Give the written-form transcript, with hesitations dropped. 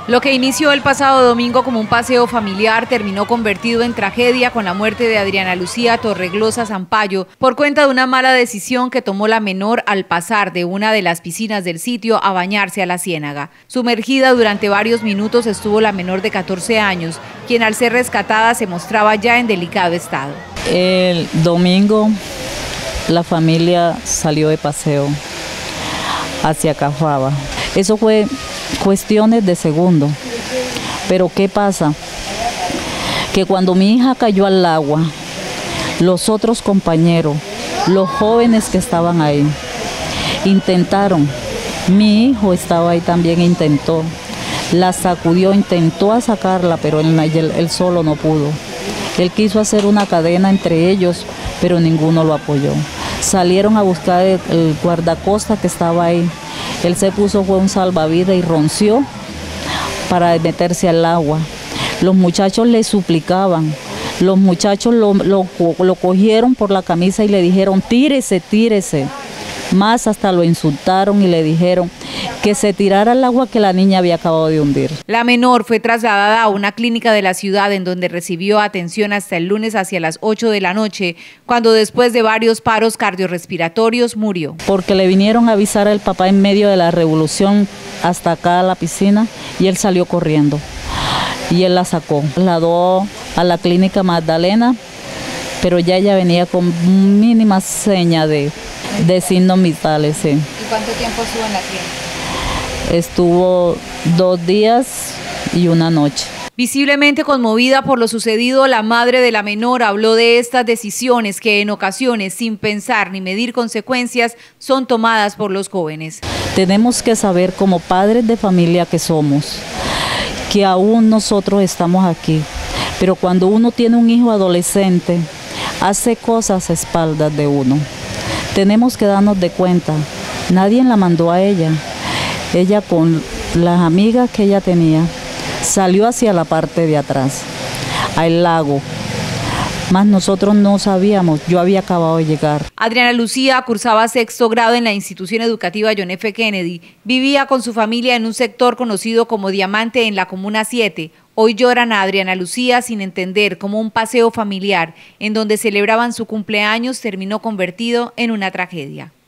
Lo que inició el pasado domingo como un paseo familiar terminó convertido en tragedia con la muerte de Adriana Lucía Torreglosa Zampayo por cuenta de una mala decisión que tomó la menor al pasar de una de las piscinas del sitio a bañarse a la ciénaga. Sumergida durante varios minutos estuvo la menor de 14 años, quien al ser rescatada se mostraba ya en delicado estado. El domingo la familia salió de paseo hacia Cafaba. Eso fue cuestiones de segundo. Pero ¿qué pasa? Que cuando mi hija cayó al agua, los otros compañeros, los jóvenes que estaban ahí, intentaron. Mi hijo estaba ahí también, intentó. La sacudió, intentó sacarla, pero él solo no pudo. Él quiso hacer una cadena entre ellos, pero ninguno lo apoyó. Salieron a buscar el guardacosta que estaba ahí. Él se puso, fue un salvavidas y ronció para meterse al agua. Los muchachos le suplicaban, los muchachos lo cogieron por la camisa y le dijeron, tírese, tírese. Más hasta lo insultaron y le dijeron que se tirara al agua que la niña había acabado de hundir. La menor fue trasladada a una clínica de la ciudad en donde recibió atención hasta el lunes hacia las 8 de la noche, cuando después de varios paros cardiorrespiratorios murió. Porque le vinieron a avisar al papá en medio de la revolución hasta acá a la piscina y él salió corriendo y él la sacó. La dio a la clínica Magdalena, pero ya ella venía con mínima seña de signos vitales. Sí. ¿Y cuánto tiempo estuvo en la clínica? Estuvo 2 días y una noche. Visiblemente conmovida por lo sucedido, la madre de la menor habló de estas decisiones que en ocasiones, sin pensar ni medir consecuencias, son tomadas por los jóvenes. Tenemos que saber, como padres de familia que somos, que aún nosotros estamos aquí, pero cuando uno tiene un hijo adolescente, hace cosas a espaldas de uno. Tenemos que darnos de cuenta, nadie la mandó a ella. Ella con las amigas que ella tenía, salió hacia la parte de atrás, al lago. Más nosotros no sabíamos, yo había acabado de llegar. Adriana Lucía cursaba 6º grado en la institución educativa John F. Kennedy. Vivía con su familia en un sector conocido como Diamante en la Comuna 7. Hoy lloran a Adriana Lucía sin entender cómo un paseo familiar en donde celebraban su cumpleaños terminó convertido en una tragedia.